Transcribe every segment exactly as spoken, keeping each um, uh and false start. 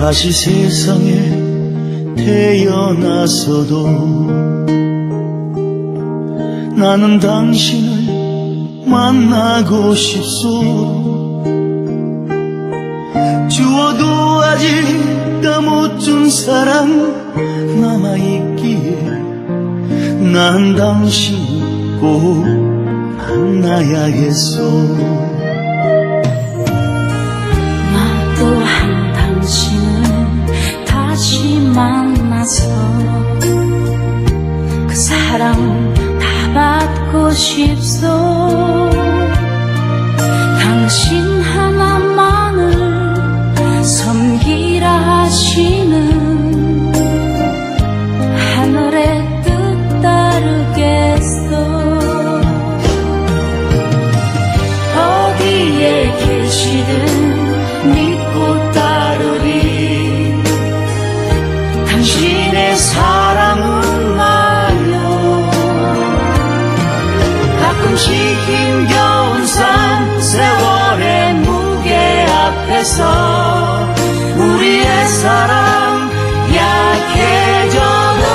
다시 세상에 태어나서도 나는 당신을 만나고 싶소. 주어도 아직 다 못 준 사랑 남아있기에 난 당신 꼭 만나야겠소. 나 또한 당신을 다시 만나서 그 사랑 다 받고 싶소. 당신 하나만을 섬기라 하시는 하늘의 뜻 따르겠소. 어디에 계시든 믿고 따르리. 당신의 사랑은 나요. 가끔씩 힘겨운 삶 세월의 무게 앞에서 우리의 사랑 약해져도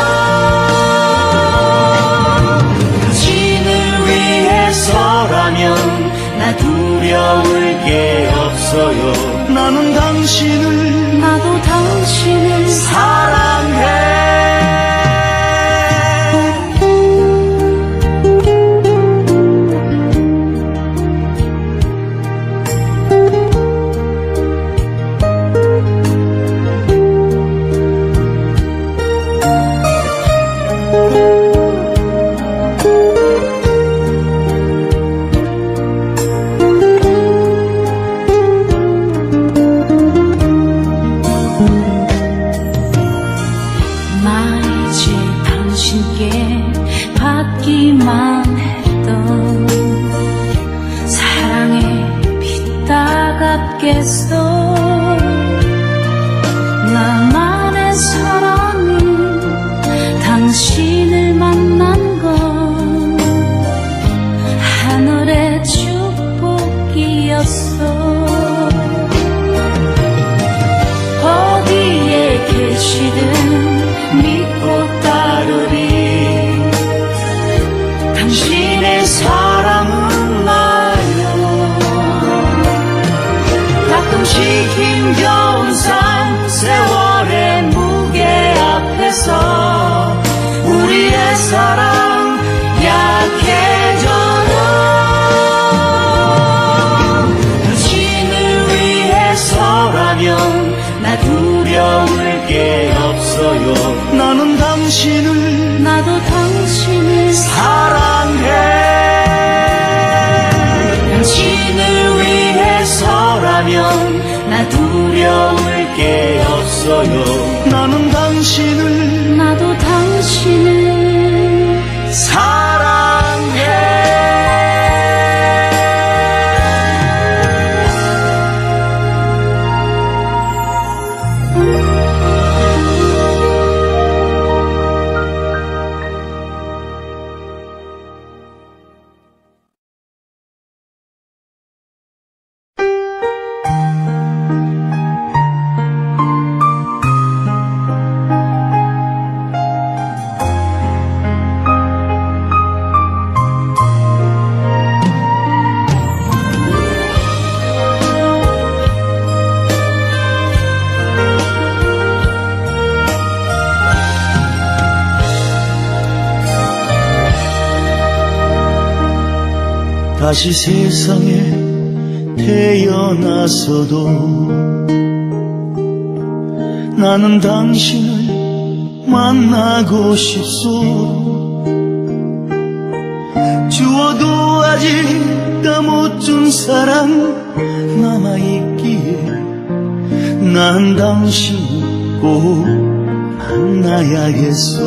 당신을 위해서라면 나 두려울 게 없어요. 나는 당신을 나도 당신을 사랑해. 나 이제 당신께 받기만 했던 사랑의 빛다 같겠소. 나만의 사랑은 당신을 만난 건 하늘의 축복이었소. 어디에 계시든 믿고 따르리. 당신의 사랑은 나요. 가끔씩 힘겨운 삶 세월의 무게 앞에서 우리의 사랑 약해져도 당신을 위해서라면 나 두려울 게 없어요. 나는 당신을 나도 당신을 사랑해. 당신을 위해서라면 나 두려울 게 없어요. 나는 당신을 나도 당신을 사랑해. 다시 세상에 태어나서도 나는 당신을 만나고 싶소. 주어도 아직 다 못 준 사랑 남아있기에 난 당신 꼭 만나야겠소.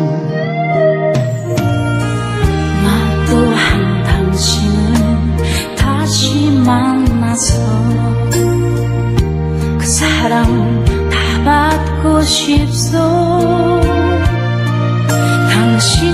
나 또한 당신을 다시 만나서 그 사랑 다 받고 싶소. 당신